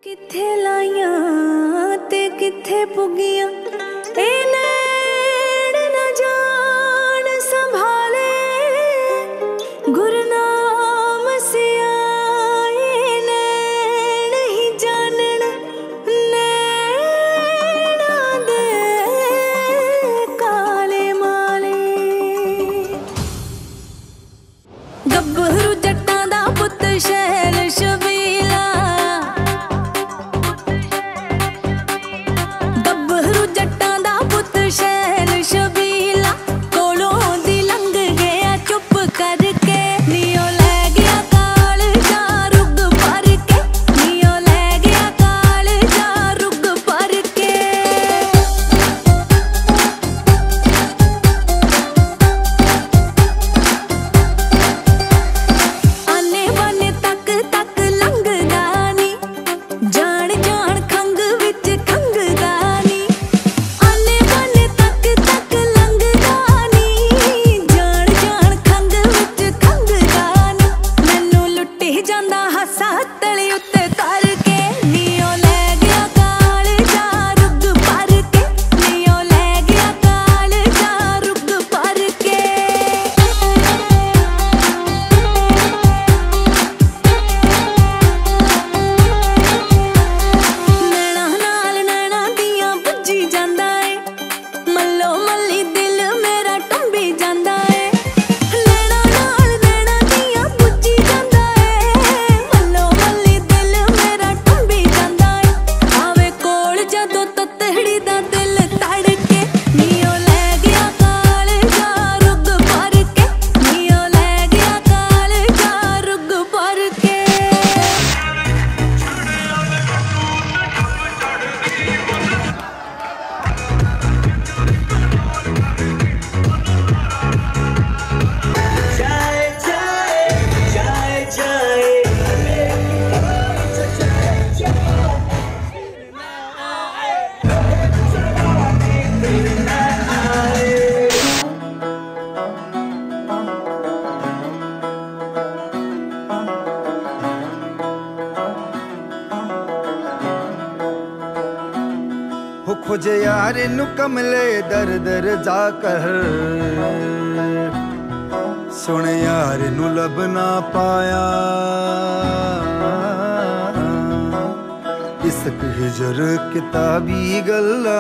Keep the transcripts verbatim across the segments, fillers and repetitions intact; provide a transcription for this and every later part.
किथे लाइयां ते किथे पुगियां ए नैण न जान संभाले गुरनाम सियाए नैण ही जानन नैणा दे काले माले गब्बरू जट्टां दा पुत्त शैल शबीला शैल शबीला कोलों दी लंघ गया चुप करके नियो लै गया काल जा रुग भर के नियो लै गया काल जा रुग भर के आने बाने तक तक लंघ गानी जान जान खंग विच खंग गानी खोजे यार नु कमले दर दर जाकर सुन यार नु लब ना पाया इसक हिजर किताबी गल्ला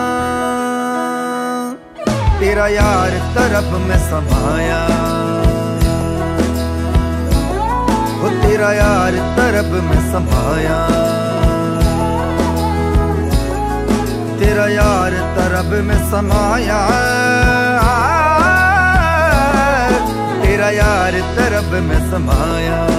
तेरा यार तरफ में समाया वो तेरा यार तरफ में समाया तेरा यार तरब में समाया तेरा यार तरब में समाया।